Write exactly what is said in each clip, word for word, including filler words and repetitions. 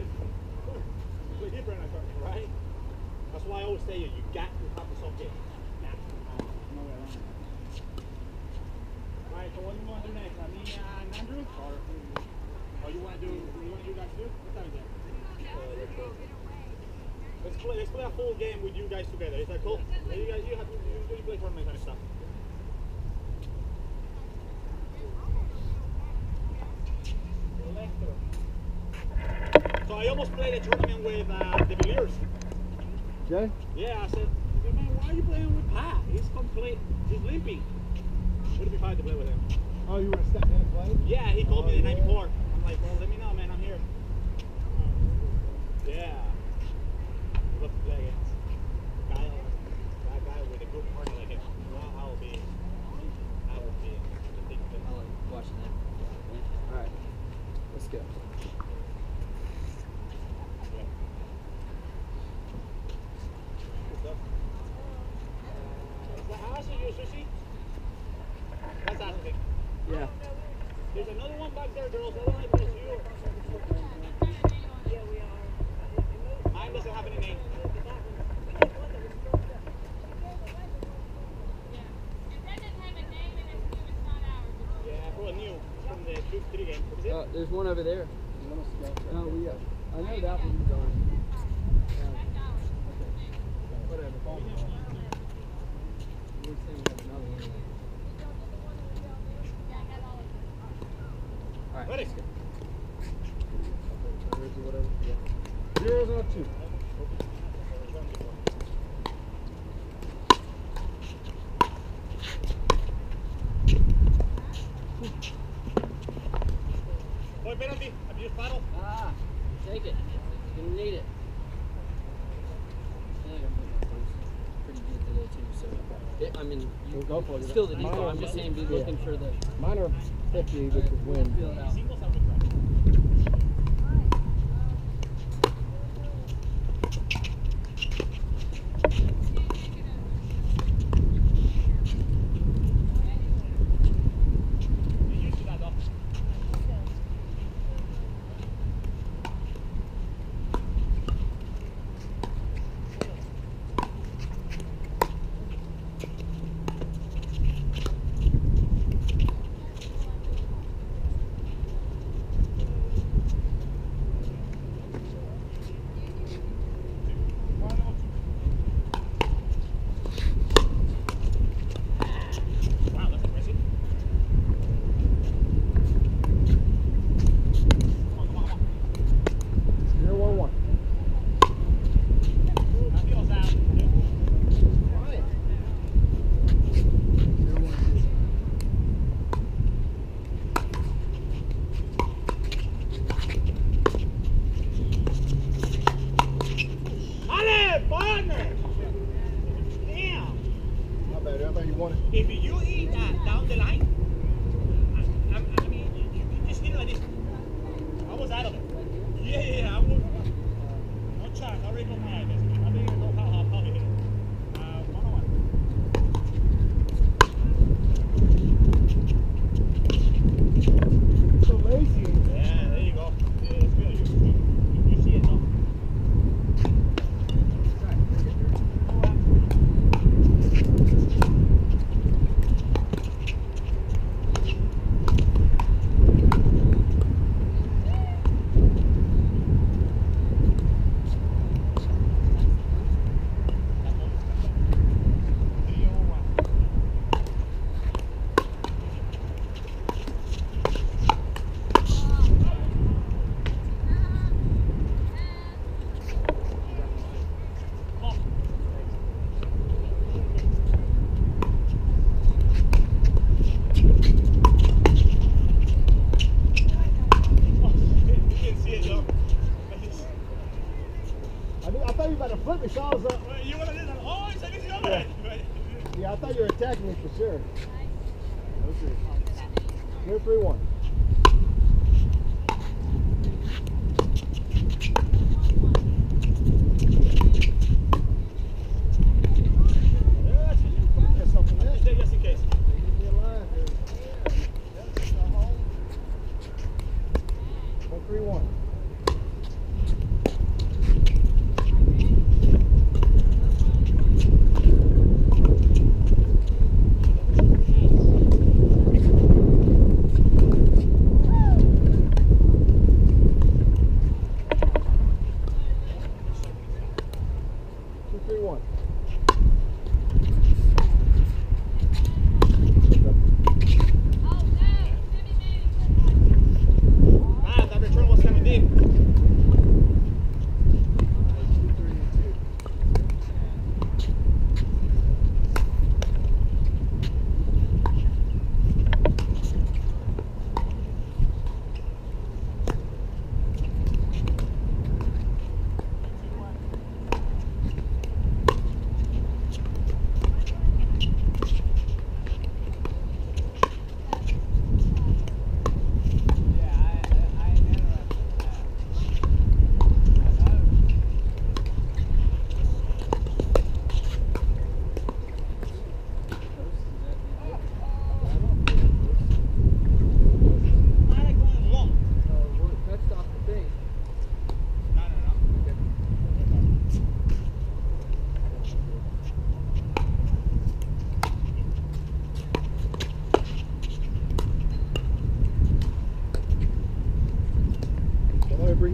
different. Completely different, I thought, right? That's why I always say you, you got to have the soft game. Alright, so what do you want to do next? Uh, me and Andrew? Or, or you want to do, what do you want you guys to do? What time is it? Let's play, let's play a full game with you guys together. Is that cool? Yeah, you guys, you have to you, you play tournament kind of stuff. So I almost played a tournament with uh, the Villiers. Okay. Yeah, I said, man, why are you playing with Pat? He's complete, he's limping. Would it be fun to play with him? Oh, you want to step in and play? Yeah, he called oh, me the yeah. night before. I'm like, well, let me know, man, I'm here. Yeah. I'd love to play against a guy, that guy with a good partner like him. Well, I will be, I will be the big thing. I like watching that. All right, let's go. Yeah. There's another one back there, girls. That one I think is you. Yeah, we are. Mine doesn't have any name. Yeah, I brought a new from the two three game. Is it? Uh, there's one over there. Oh, we. Uh, I know that one's gone. Yeah. Okay. Whatever. Phone call. We're saying we have another one. All right. Ready? Whatever. Yeah. Zeros on two. Boy, penalty. Abuse paddle. Ah, take it. You're gonna need it. I think I'm putting my first pretty good today too. So, it, I mean, you, We'll go for it. still the default. Mine I'm are- just saying, be yeah. looking for the. Mine are fifty, which is win. Feel it out. Singles have been right. You're used to that, though. Wow, that's impressive. Come on, come on, come on. Zero one one. That feels out. Right. Zero one two. Ale, partner! Damn! Not bad. How about you want it? If you eat that down the line, I, I, I mean, you, you just hit it like this. I was out of it. Yeah, yeah, yeah. I would. No chance. I already got my eyes. I didn't even know how, how, how he hit it. Uh, one on one. So lazy. Yeah, there you go. Yeah, that's good. You, you, you, you see it, though. You can see it, though. I, knew, I thought you were about to flip me, so I was up. Well, you want to do that? Oh, it's like it's over. Yeah. Yeah, I thought you were attacking me for sure. Okay. Zero three one. Just in case. Be alive here. One three one.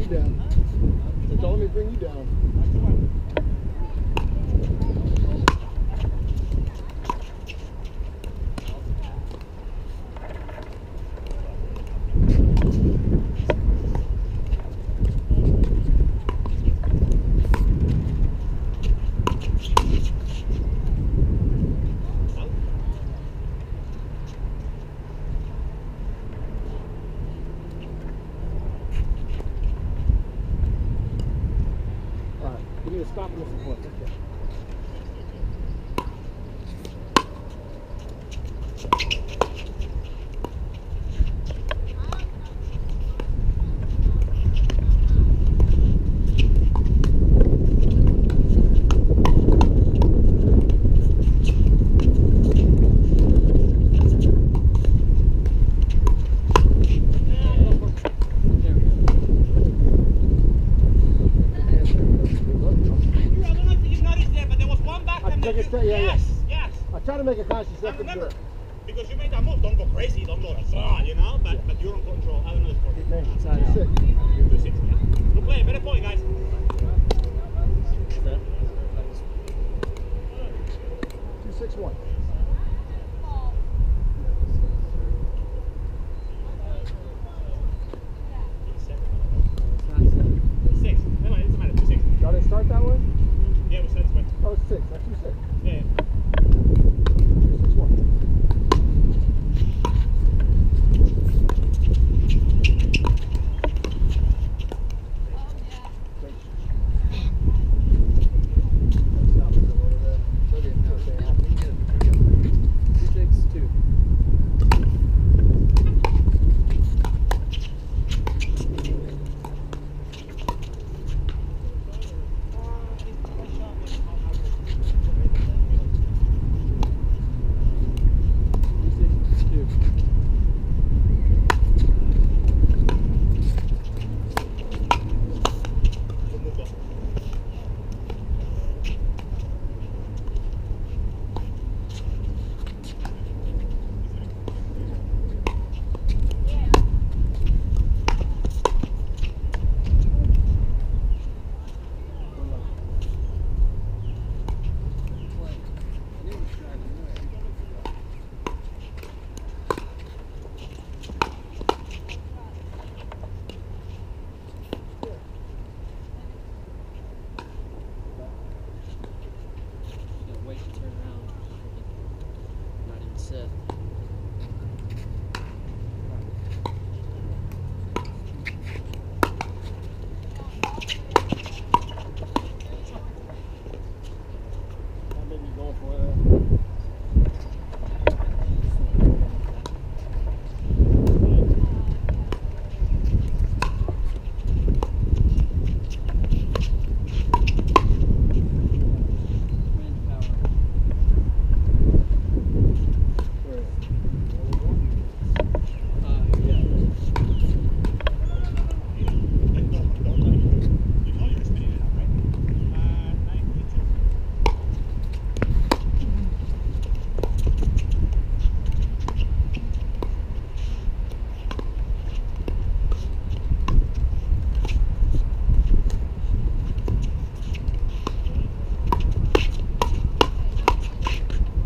you down. They're telling me to bring you down. You need to stop and listen for it. Okay. Yeah, yeah. Yes, yes. I try to make a conscious And effort. remember, because you made that move, don't go crazy, don't go like, you know, but, Yeah. but you're in control. I don't know the sport. Man, Side out. sick. Two six, yeah. Good play, better point, guys. Two six one. Six. Anyway, it doesn't matter. Two six. Y'all didn't start that way? Yeah, we said this way. Oh, it's six. That's two six.